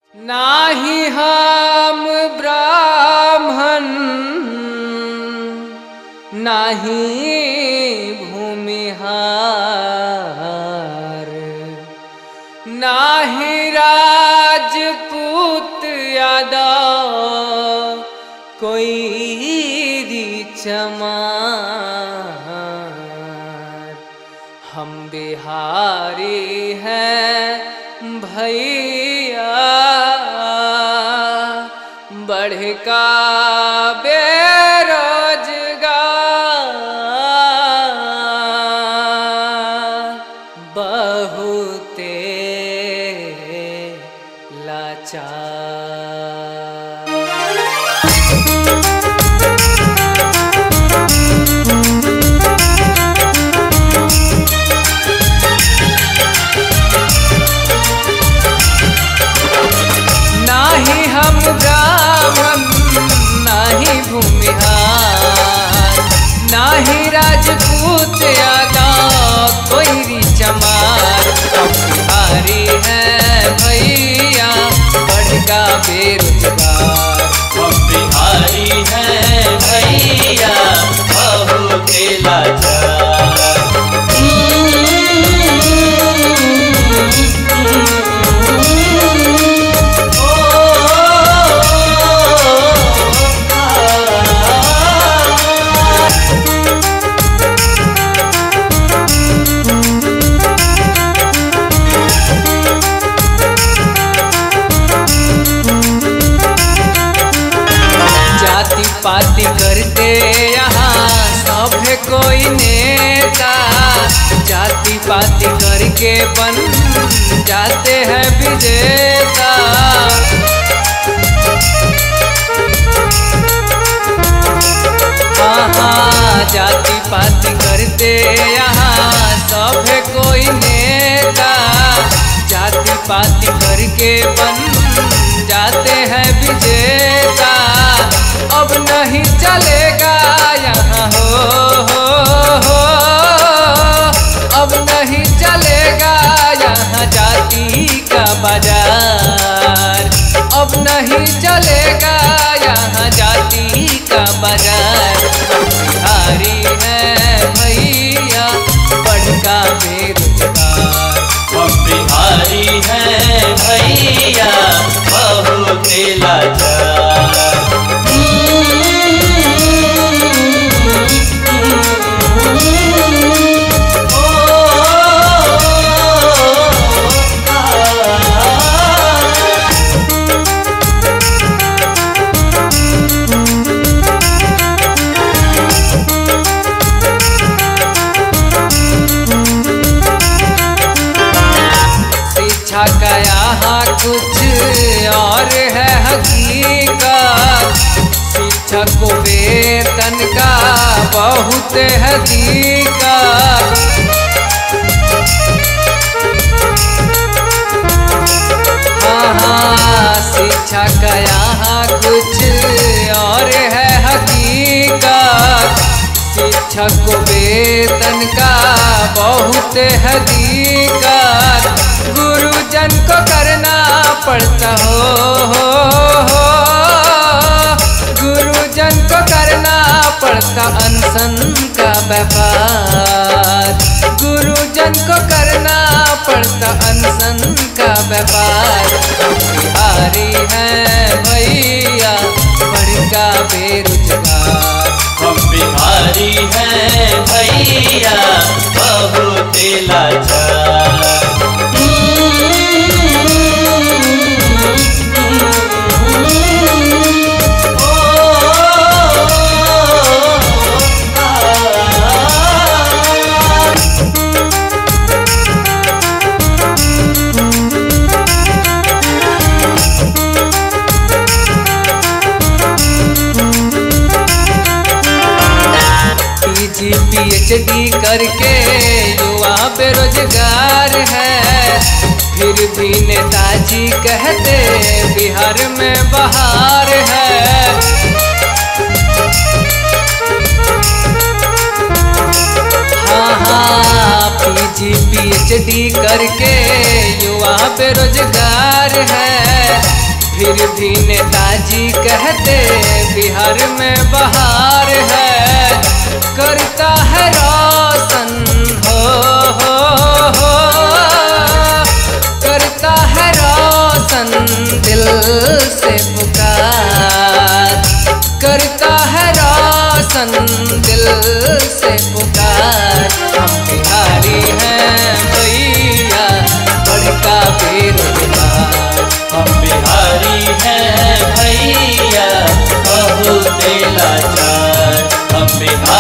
नाही हम ब्राह्मण नाही भूमिहार, नाही राजपूत यादव कोई चमार। हम बिहारी हैं भैया बढ़ का बेरोजगार, बहुते लाचार। नाही हम ब्राह्मण नाही भूमिहार, नाही राजपूत यादव कोई चमार। हम बिहारी हैं भैया बड़का बेरोजगार। हम बिहारी हैं भैया बहुत लाचार। पाती करते यहाँ सब कोई नेता, जाति पाति करके बन जाते हैं विजेता। हाँ जाति पाति करते यहाँ सब कोई नेता, जाति पाति करके बन जाते हैं विजेता। अब नहीं चलेगा यहाँ हो, अब नहीं चलेगा यहाँ जाति का बाजार। अब नहीं चलेगा यहाँ जाति का बाजार। हम बिहारी हैं भैया बड़का बेरोजगार। हम बिहारी हैं भैया बहुत लाचार। शिक्षा का यहाँ कुछ और है हकीकत, शिक्षक को वेतन का बहुत है दिक्कत। हाँ शिक्षा का यहाँ कुछ और है हकीकत, शिक्षक को वेतन का बहुत है दिक्कत। गुरुजन को करना पड़ता हो, गुरुजन को करना पड़ता अनशन का व्यापार। गुरुजन को करना पड़ता अनशन का व्यापार। हम बिहारी हैं भैया बड़का बेरोजगार। हम बिहारी हैं भैया बहुत लाचार। PhD करके युवा बेरोजगार है, फिर भी नेताजी कहते बिहार में बहार है। हाँ PG PhD करके युवा बेरोजगार है, फिर भी नेताजी कहते बिहार में बहार है। करता है रोशन हो करता है रोशन दिल से पुकार, करता है रोशन दिल से पुकार। हम बिहारी हैं भैया बड़का बेरोजगार, हम बिहारी हैं भैया बहुत लाचार, हम बिहारी